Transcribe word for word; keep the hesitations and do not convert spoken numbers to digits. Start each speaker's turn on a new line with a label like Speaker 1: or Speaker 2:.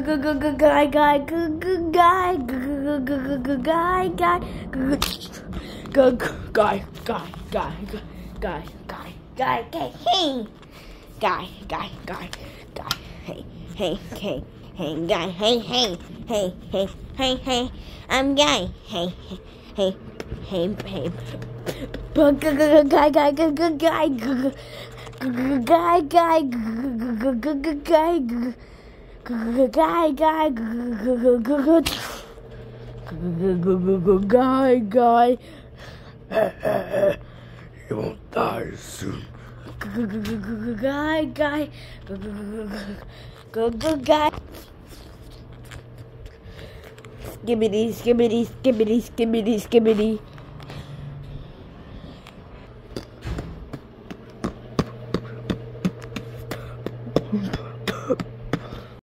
Speaker 1: guy, guy, guy, guy, guy, guy, guy, guy, guy, guy, guy, guy, guy, hey, guy, guy, guy, guy, hey, hey, hey, hey, guy, hey, hey, hey, hey, hey, hey, I'm guy, hey, hey, hey, hey, guy, guy, guy, guy, guy, guy, guy, guy, guy, guy,
Speaker 2: You won't die soon.
Speaker 1: guy, guy, guy. Skibbity, skibbity, skibbity, skibbity, skibbity.
Speaker 2: Won't